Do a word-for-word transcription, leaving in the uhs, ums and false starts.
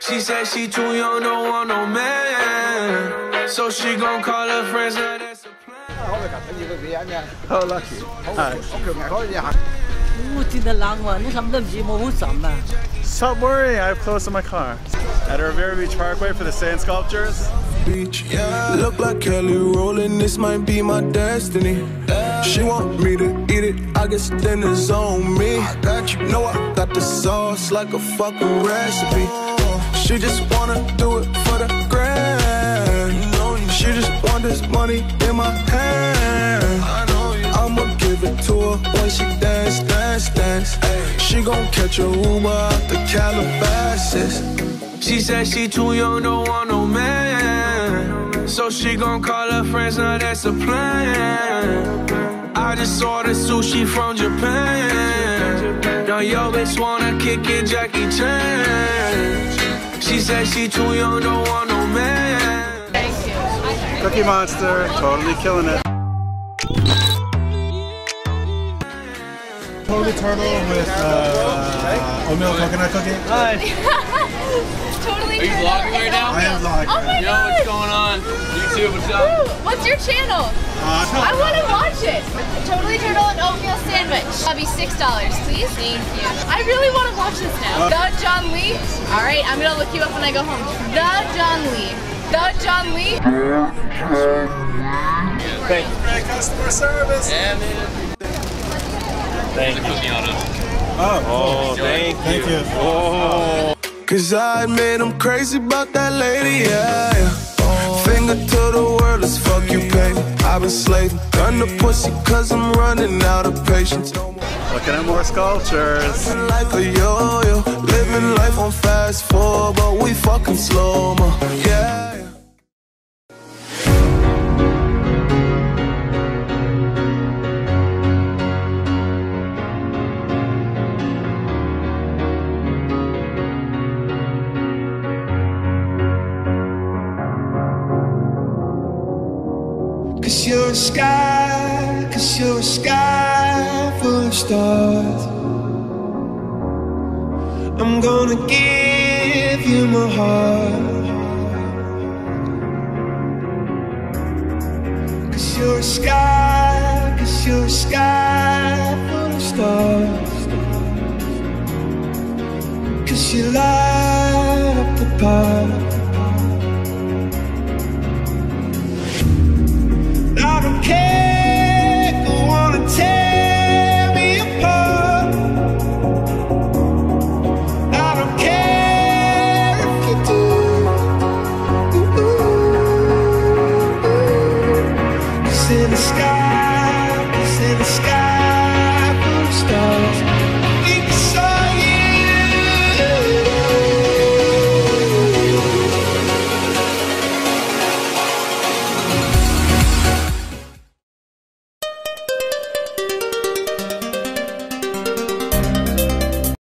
She said she too young, don't want no man. So she gon' call her friends, now that's a plan. Oh, lucky. Hi. Stop worrying, I have clothes in my car. At Riviera Beach Parkway for the sand sculptures. Beach, yeah. Look like Kelly rolling, this might be my destiny. She want me to eat it, I guess then it's on me. I got you, know I got the sauce like a fucking recipe. She just wanna do it for the grand. She just want this money in my hand. I'ma give it to her when she dance, dance, dance. She gon' catch a Uber out the Calabasas. She said she too young, don't want no man. So she gon' call her friends, now that's a plan. I just ordered sushi from Japan. Now yo bitch wanna kick it, Jackie Chan. She said she too young, don't want no man. Thank you. Cookie Monster, totally killing it. Totally turtle with uh, oatmeal coconut cookie. Hi. Totally. Are you vlogging right now? I am vlogging. Oh my Yo, god. what's going on? YouTube, what's up? Ooh, what's your channel? Uh, I want to watch it. Totally turtle and oatmeal sandwich. That'll be six dollars, please. Thank you. I really want to watch this now. The John Lee. All right, I'm gonna look you up when I go home. The John Lee. The John Lee. Thanks. Great customer service. Yeah, man. Thank you. Cookie on us. Oh, Oh, thank you. Thank you. Oh. Cause I admit I'm crazy about that lady, yeah, yeah. Finger to the world, let's fuck you, baby. I've been slaving, gun the pussy cause I'm running out of patience. Looking at more sculptures. Like a yo-yo, living life on fast forward, but we fucking slow-mo, yeah. Cause you're a sky, cause you're a sky full of stars. I'm gonna give you my heart. Cause you're a sky, cause you're a sky full of stars. Cause you lie.